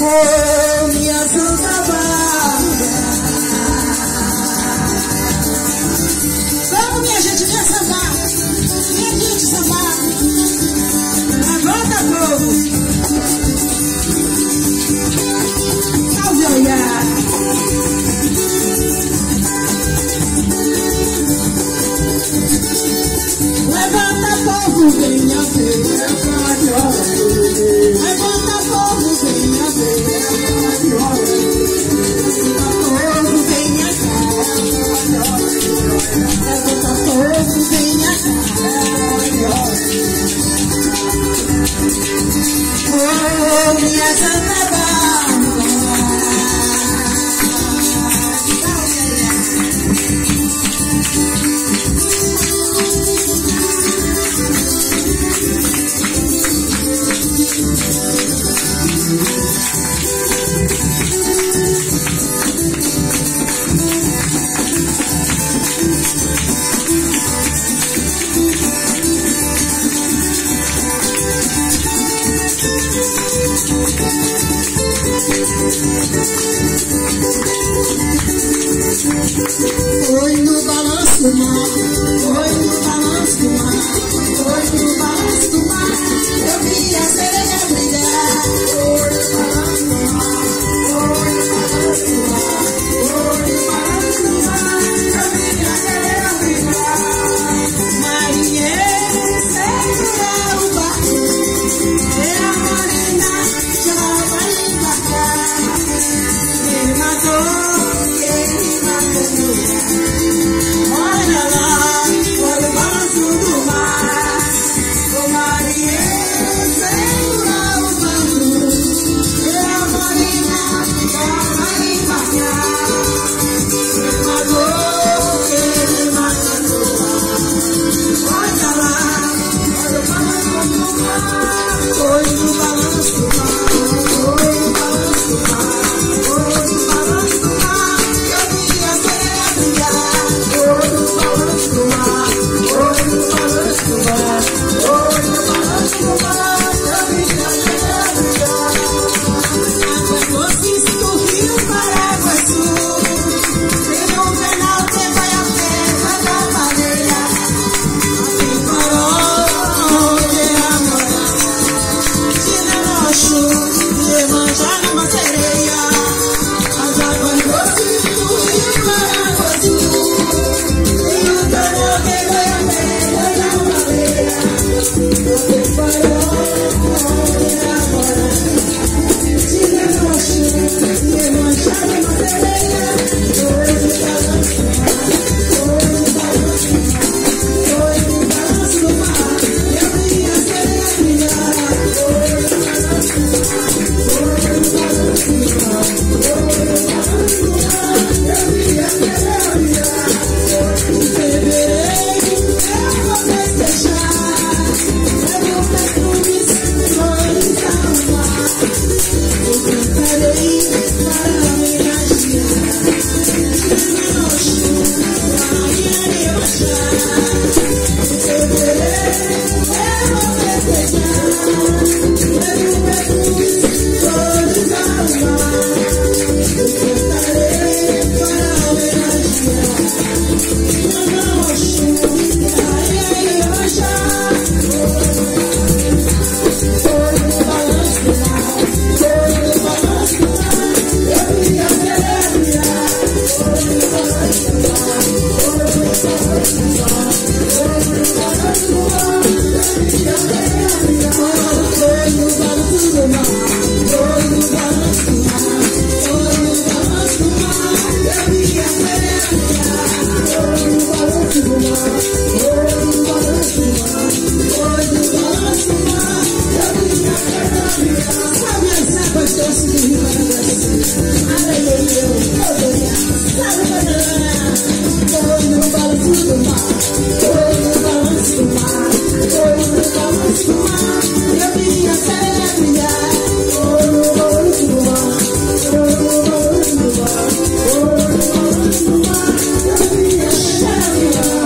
Oh, minha Santa Bárbara. Vamos, minha gente, vem sambar. Vem, gente, sambar. Levanta, povo. Salve, olhar. Levanta, povo, venha ver. Levanta, povo, venha ver. Levanta, povo, venha cá. Levanta, povo, venha cá. Oh, minha Santa Bárbara. Oi no balanço do mar, oi no balanço do mar, oi no balanço do mar, eu vi a sereia brilhar. Oi no balanço do mar, oi no balanço do mar, oi no balanço do mar, eu vi a sereia brilhar. Marinheiro, segura o barco, e a morena já vai embarcar. Ele matou. Olha lá, olha o balanço do mar. O marinheiro segura o barco, e a morena já vai embarcar. Ele matou. Olha lá, olha o balanço do mar. Oi no balanço do mar, oi no balanço do mar, oi no balanço do mar. Eu vi a sereia brilhar. Oi no balanço do mar, oi no balanço do mar, oi no balanço do mar. Eu vi a sereia brilhar. Águas doces do Rio Paraguaçu, tem um canal que vai a terra da baleia. Assim parou de amor, tira roxo, Iemanjá numa sereia. As águas doces do Rio Paraguaçu, tem um canal que vai a terra da baleia. Assim parou de amor, tira roxo, Iemanjá numa sereia. Oi no balanço do mar, oi no balanço do mar, oi no balanço do mar. Eu vi a sereia brilhar. Oi no balanço do mar, oi no balanço do mar, oi no balanço do mar. Eu vi a sereia brilhar. Em fevereiro eu vou festejar, levo perfumes, flores ao mar. Eu cantarei para homenagear Tiranoxo, Rainha Iemanjá. Em fevereiro eu vou festejar, levo perfumes, flores ao mar. Eu cantarei para homenagear Tiranoxo, Rainha Iemanjá. Oi no balanço do mar, oi no balanço do mar, eu vi a sereia brilhar. Oi no balanço do mar, oi no balanço do mar, oi no balanço do mar, eu vi a sereia brilhar. Oi no balanço do mar, oi no balanço do mar, oi no balanço do mar, eu vi a sereia brilhar. Oi no balanço do mar, oi no balanço do mar, oi no balanço do mar, eu vi a sereia brilhar. Sabe as águas doces do Rio Paraguaçu? Aleluia, aleluia, aleluia. Oi no balanço do mar, oi no balanço do mar, oi no balanço do mar, eu vi a sereia brilhar. Oi no balanço do mar, oi no balanço do mar, oi no balanço do mar, eu vi a sereia brilhar.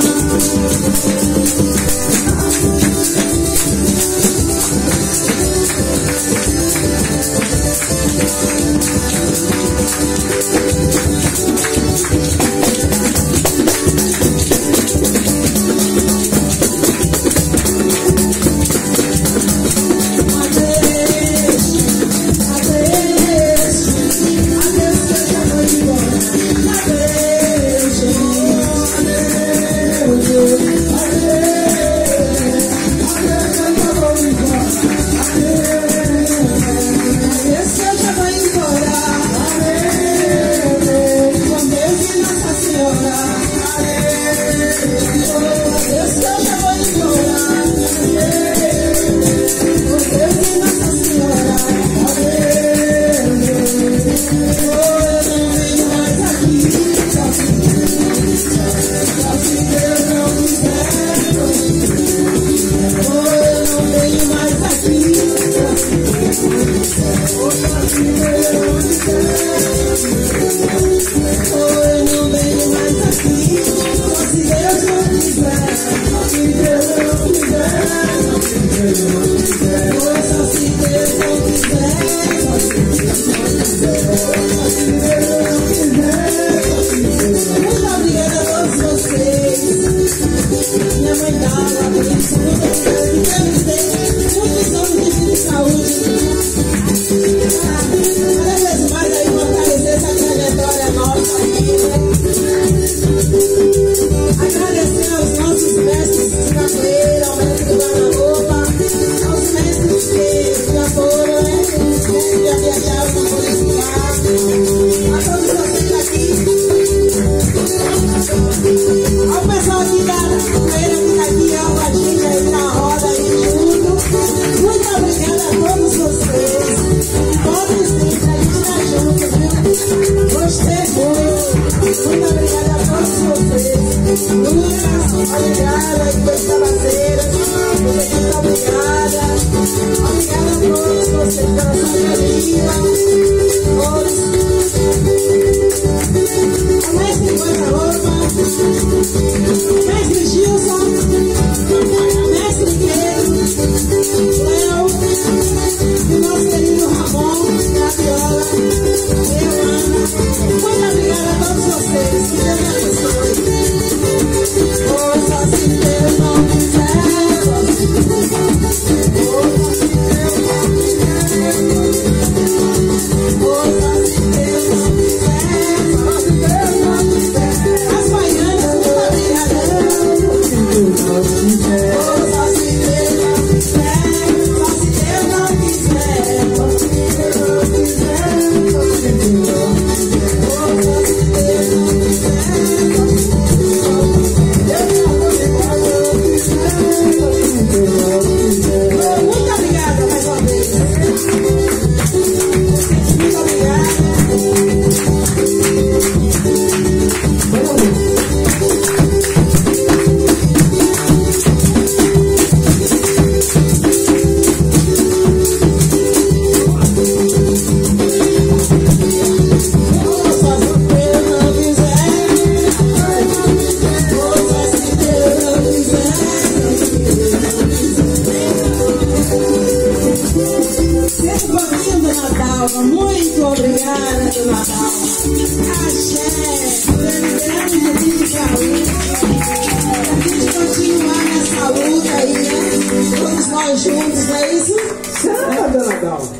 Muito obrigada, dona Dalma. Axé, lembramos de vida e saúde. A gente continuar nessa luta aí, né? Todos nós juntos, não é isso? Será, dona Dalma?